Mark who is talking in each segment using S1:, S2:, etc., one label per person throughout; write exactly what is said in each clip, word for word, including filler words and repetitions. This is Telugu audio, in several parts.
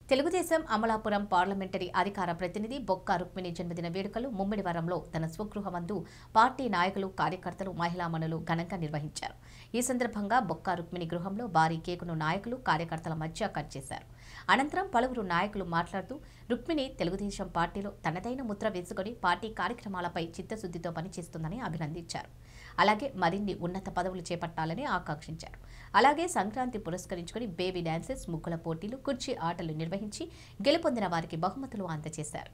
S1: తెలుగుదేశం అమలాపురం పార్లమెంటరీ అధికార ప్రతినిధి బొక్క రుక్మిణి జన్మదిన వేడుకలు ముమ్మిడివరంలో తన స్వగృహమందు పార్టీ నాయకులు కార్యకర్తలు మహిళామణులు ఘనంగా నిర్వహించారు. ఈ సందర్భంగా బొక్క రుక్మిణి గృహంలో భారీ కేకును నాయకులు కార్యకర్తల మధ్య కట్ చేశారు. అనంతరం పలువురు నాయకులు మాట్లాడుతూ రుక్మిణి తెలుగుదేశం పార్టీలో తనదైన ముద్ర వేసుకుని పార్టీ కార్యక్రమాలపై చిత్తశుద్ధితో పనిచేస్తుందని అభినందించారు. అలాగే మరిన్ని ఉన్నత పదవులు చేపట్టాలని ఆకాంక్షించారు. అలాగే సంక్రాంతి పురస్కరించుకుని బేబీ డాన్సెస్, ముగ్గుల పోటీలు, కుర్చీ ఆటలు నిర్వహించి గెలుపొందిన వారికి బహుమతులు అందజేశారు.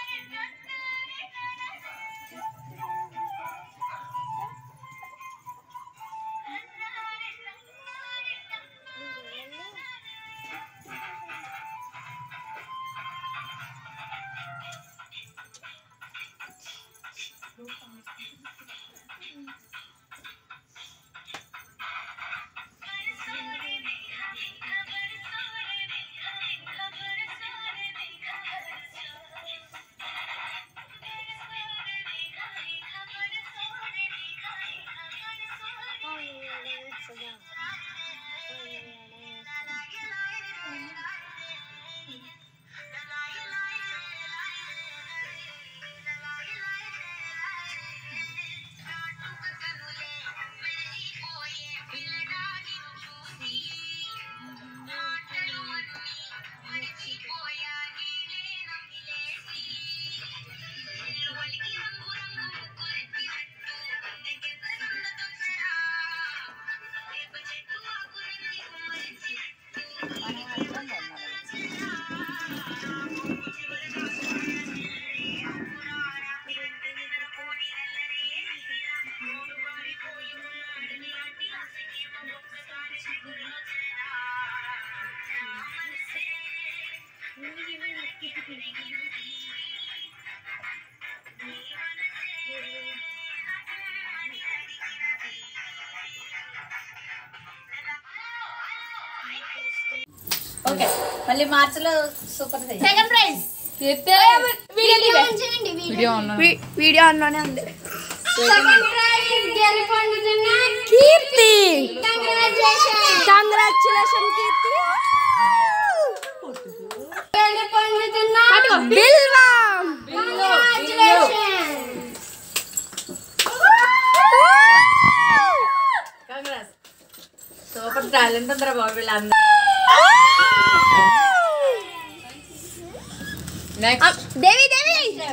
S2: ఓకే మళ్ళీ మార్చ్ లో super
S3: second prize
S2: video
S3: video ఆన్లోనే ఉంది.
S2: సెకండ్ ప్రైజ్ గెలుపొందుతున్న
S3: కీర్తి, కంగ్రాచులేషన్ కీర్తి.
S2: గెలుపొందుతున్న
S3: బిల్వా,
S2: కంగ్రాట్స్. సూపర్ టాలెంట్ ఉందిరా బాబు వీళ్ళందరూ. నెక్స్ట్
S3: దేవి దేవి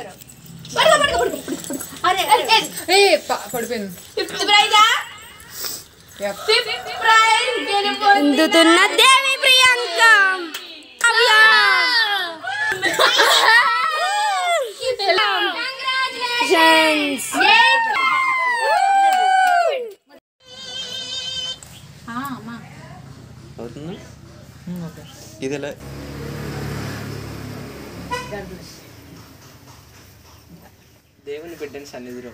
S2: అరే
S4: ఏ పడిపోయింది.
S2: ఫిఫ్త్ ప్రైజా ఫిఫ్త్ ప్రైజ్
S3: పొందుతున్న దేవి ప్రియాంక. కంగ్రాచులేషన్స్.
S5: అవుతుంది ఇదిలా దేవుని బిడ్డని సన్నిధిలో.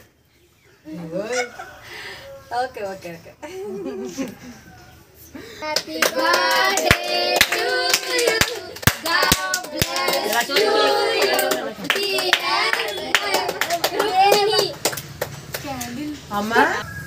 S2: Okay okay okay
S3: happy birthday to you, God bless you
S2: అమ్మా.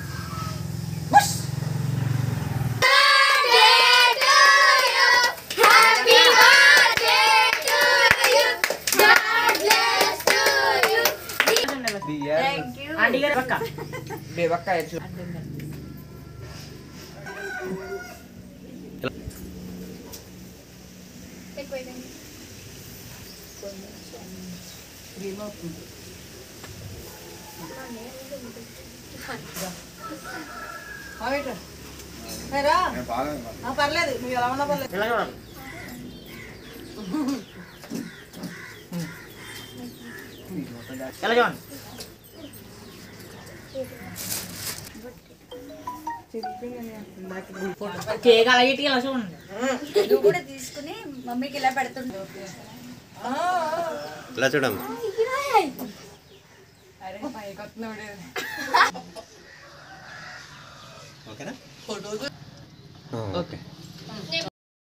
S2: పర్లేదు నువ్వు ఎలా ఉన్నా పర్లేదు. కేక్ అలాగే ఇలా చూడండి.
S3: నువ్వు కూడా తీసుకుని మమ్మీకి ఇలా పెడుతుండే.
S5: ఇలా చూడమ్మా. ఓకేనా? ఓకే.